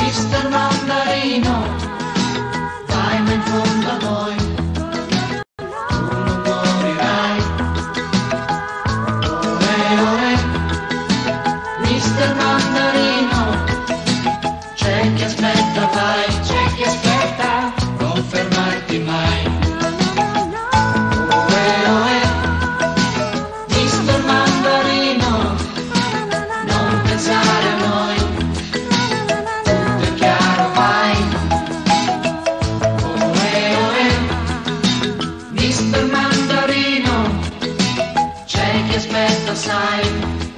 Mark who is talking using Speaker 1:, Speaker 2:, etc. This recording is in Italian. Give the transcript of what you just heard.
Speaker 1: Mister Mandarino, vai ma in fondo a noi, tu non morirai. Oe oe, Mister Mandarino, c'è chi aspetta, vai, c'è chi aspetta, non fermarti mai. Oe oe, Mister Mandarino, non pensare a noi. Mister Mandarino, c'è chi aspetta, sai.